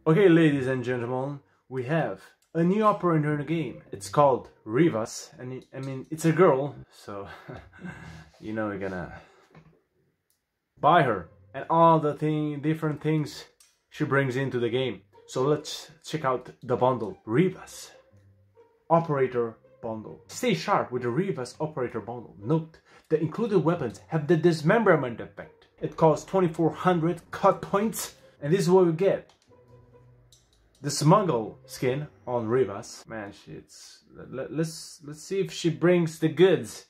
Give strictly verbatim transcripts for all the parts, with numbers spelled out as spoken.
Okay, ladies and gentlemen, we have a new operator in the game. It's called Rivas, and it, I mean, it's a girl, so you know you're gonna buy her and all the thing, different things she brings into the game. So let's check out the bundle. Rivas Operator Bundle. Stay sharp with the Rivas Operator Bundle. Note, the included weapons have the dismemberment effect. It costs twenty-four hundred cut points, and this is what we get. The smuggle skin on Rivas. Man, shit's let, let's let's see if she brings the goods.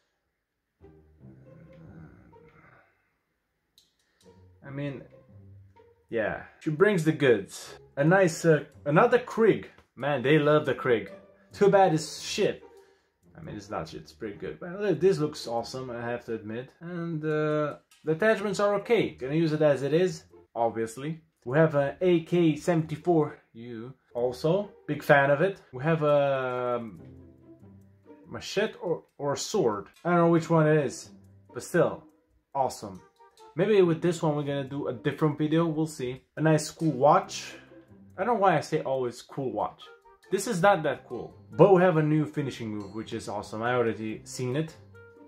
I mean, yeah, she brings the goods. A nice, uh, another Krieg. Man, they love the Krieg. Too bad it's shit. I mean, it's not shit, it's pretty good. But this looks awesome, I have to admit. And uh, the attachments are okay. Gonna use it as it is, obviously. We have an A K seventy-four U, also. Big fan of it. We have a machete or, or a sword. I don't know which one it is, but still, awesome. Maybe with this one we're gonna do a different video, we'll see. A nice cool watch. I don't know why I say always cool watch. This is not that cool. But we have a new finishing move, which is awesome. I already seen it.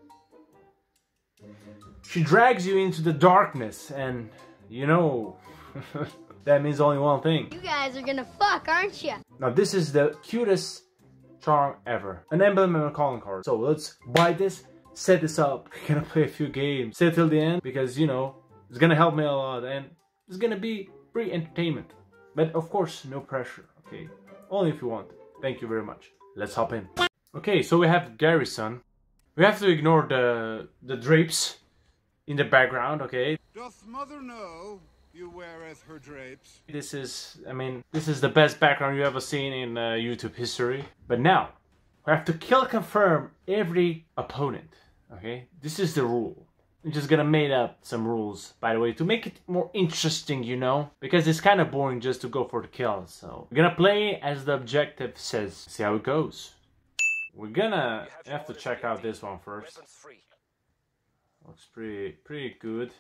She drags you into the darkness, and you know, that means only one thing. You guys are gonna fuck, aren't you? Now this is the cutest charm ever. An emblem and a calling card. So let's buy this, set this up. We're gonna play a few games. Stay till the end, because you know, it's gonna help me a lot, and it's gonna be free entertainment. But of course, no pressure, okay? Only if you want. Thank you very much. Let's hop in. Okay, so we have Garrison. We have to ignore the the drapes in the background, okay? Doth mother know you weareth her drapes? This is, I mean, this is the best background you ever seen in uh, YouTube history. But now, we have to kill confirm every opponent, okay? This is the rule. I'm just gonna make up some rules, by the way, to make it more interesting, you know? Because it's kind of boring just to go for the kill, so... We're gonna play as the objective says. See how it goes. We're gonna have to check out this one first. Looks pretty, pretty good.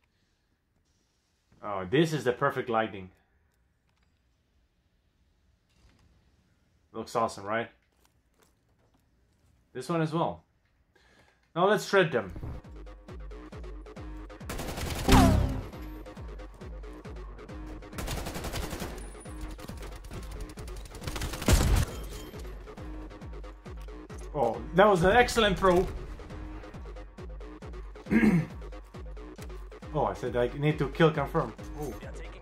Oh, this is the perfect lighting. Looks awesome, right? This one as well. Now let's shred them. Oh, that was an excellent throw. Oh, I said I need to kill confirm. Oh.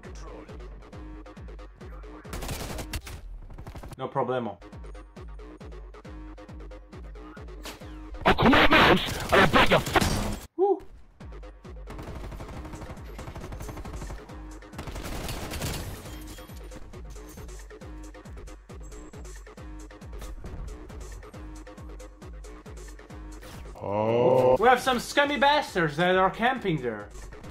No problemo. Woo. Oh. We have some scummy bastards that are camping there.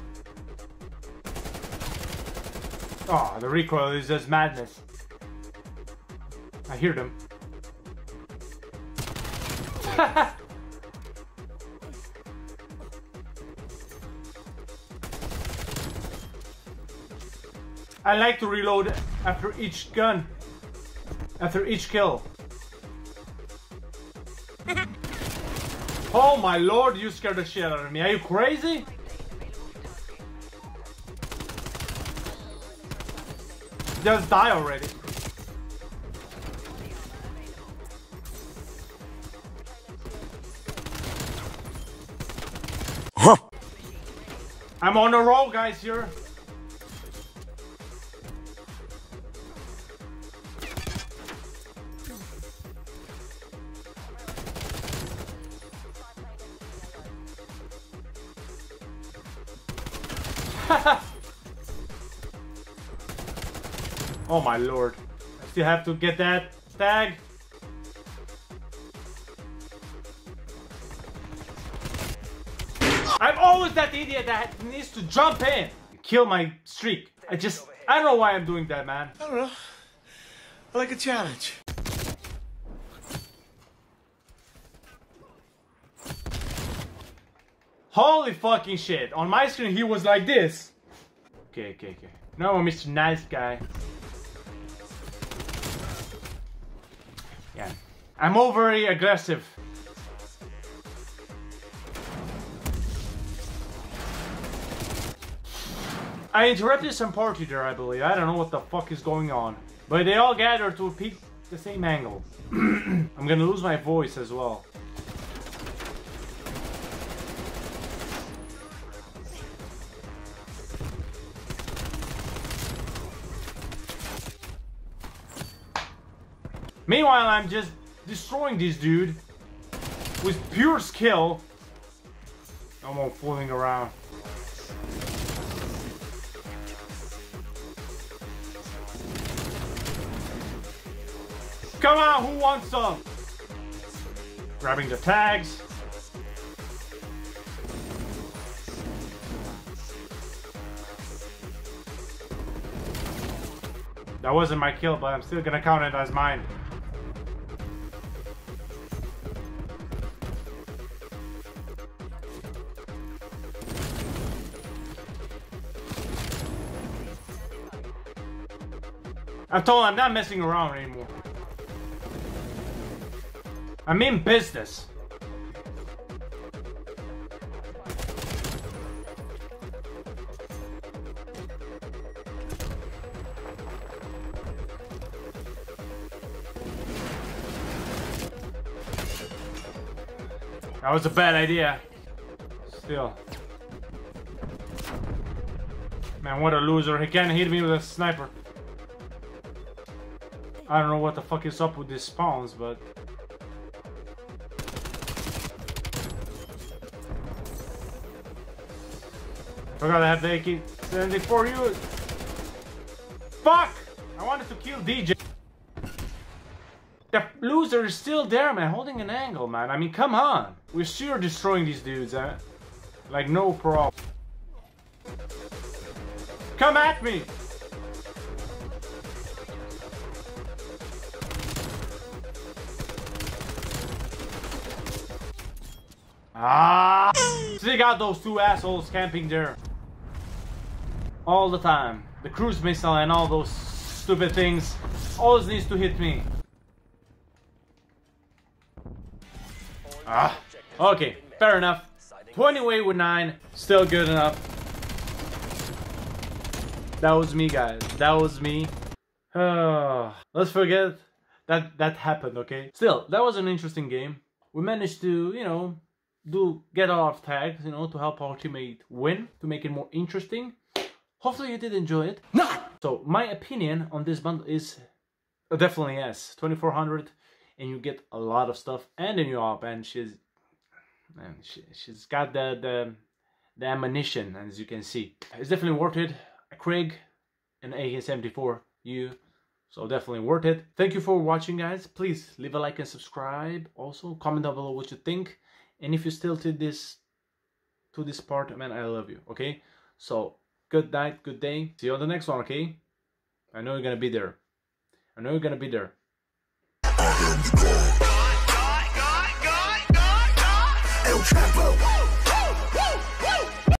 Oh, the recoil is just madness. I hear them. I like to reload after each gun, after each kill. Oh my lord, you scared the shit out of me. Are you crazy? Just die already. Huh. I'm on a roll, guys, here. Oh my lord. I still have to get that tag. I'm always that idiot that needs to jump in. Kill my streak. I just, I don't know why I'm doing that, man. I don't know. I like a challenge. Holy fucking shit. On my screen he was like this. Okay, okay, okay. Now I'm Mister Nice Guy. Yeah. I'm overly aggressive. I interrupted some party there, I believe. I don't know what the fuck is going on. But they all gathered to peek the same angle. I'm gonna lose my voice as well. Meanwhile, I'm just destroying this dude with pure skill. No more fooling around. Come on, who wants some? Grabbing the tags. That wasn't my kill, but I'm still gonna count it as mine. I'm told I'm not messing around anymore. I'm in business. That was a bad idea. Still. Man, what a loser. He can't hit me with a sniper. I don't know what the fuck is up with these spawns, but... Forgot I have the A K seventy-four U. Fuck! I wanted to kill D J. The loser is still there, man, holding an angle, man. I mean, come on. We're sure destroying these dudes, huh? Like, no problem. Come at me! Ah! So they got those two assholes camping there. All the time. The cruise missile and all those stupid things always needs to hit me. Ah, okay, fair enough. twenty-eight with nine, still good enough. That was me, guys. That was me. Uh, let's forget that that happened, okay? Still, that was an interesting game. We managed to, you know, do get a lot of tags, you know, to help our teammate win, to make it more interesting. Hopefully you did enjoy it. No! So my opinion on this bundle is definitely yes. twenty-four hundred, and you get a lot of stuff and a new op, and she's man, she, she's got the, the the ammunition, as you can see. It's definitely worth it. A Krig, an A K seventy-four U, so definitely worth it. Thank you for watching, guys. Please leave a like and subscribe. Also comment down below what you think, and if you still to this to this part, man, I love you. Okay, so good night, good day. See you on the next one. Okay, I know you're gonna be there. I know you're gonna be there. El Chapo.